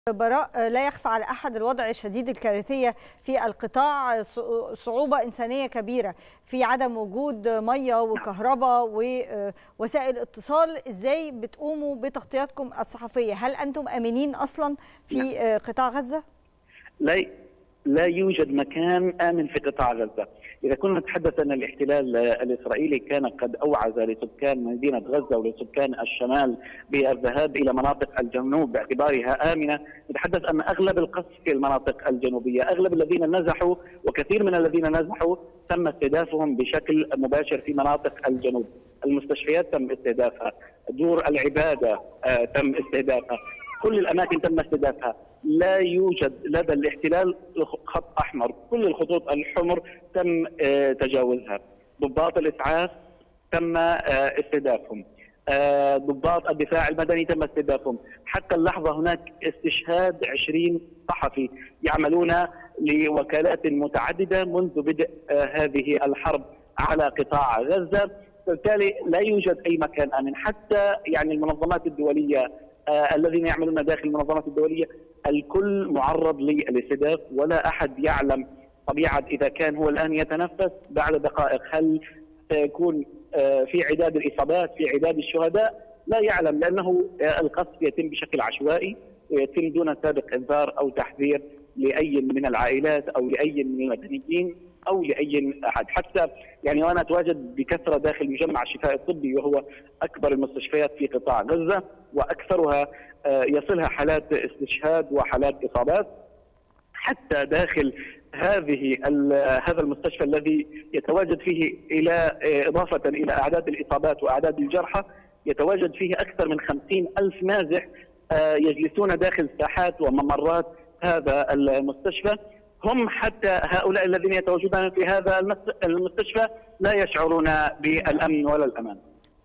براء، لا يخفى على أحد الوضع شديد الكارثية في القطاع، صعوبة إنسانية كبيرة في عدم وجود مية وكهرباء ووسائل اتصال. إزاي بتقوموا بتغطياتكم الصحفية؟ هل أنتم آمنين أصلا في قطاع غزة؟ لا يوجد مكان آمن في قطاع غزة. إذا كنا نتحدث أن الاحتلال الإسرائيلي كان قد أوعز لسكان مدينة غزة ولسكان الشمال بالذهاب إلى مناطق الجنوب باعتبارها آمنة، نتحدث أن أغلب القصف في المناطق الجنوبية، أغلب الذين نزحوا وكثير من الذين نزحوا تم استهدافهم بشكل مباشر في مناطق الجنوب. المستشفيات تم استهدافها، دور العبادة تم استهدافها، كل الأماكن تم استهدافها. لا يوجد لدى الاحتلال خط أحمر، كل الخطوط الحمر تم تجاوزها. ضباط الإسعاف تم استهدافهم، ضباط الدفاع المدني تم استهدافهم. حتى اللحظة هناك استشهاد 20 صحفي يعملون لوكالات متعددة منذ بدء هذه الحرب على قطاع غزة. بالتالي لا يوجد أي مكان آمن. حتى يعني المنظمات الدولية الذين يعملون داخل المنظمات الدولية الكل معرض للاستهداف، ولا أحد يعلم طبيعة إذا كان هو الآن يتنفس بعد دقائق هل سيكون في عداد الإصابات، في عداد الشهداء، لا يعلم، لأنه القصف يتم بشكل عشوائي ويتم دون سابق إنذار أو تحذير لأي من العائلات أو لأي من المدنيين أو لأي أحد. حتى يعني وأنا أتواجد بكثرة داخل مجمع الشفاء الطبي وهو أكبر المستشفيات في قطاع غزة وأكثرها يصلها حالات استشهاد وحالات إصابات. حتى داخل هذا المستشفى الذي يتواجد فيه إضافة إلى أعداد الإصابات وأعداد الجرحى، يتواجد فيه أكثر من 50,000 نازح يجلسون داخل ساحات وممرات هذا المستشفى. هم حتى هؤلاء الذين يتواجدون في هذا المستشفى لا يشعرون بالأمن ولا الأمان.